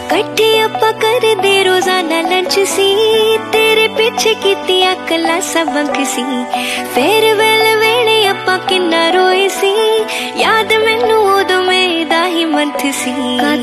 कट्ठे आपां करदे रोजाना लंच सी, तेरे पीछे कीतियां क्लासां बंक सी। फेयरवेल वेले आपां किन्ना रोए सी, याद मैनू उदों मेरा ही मंथ सी।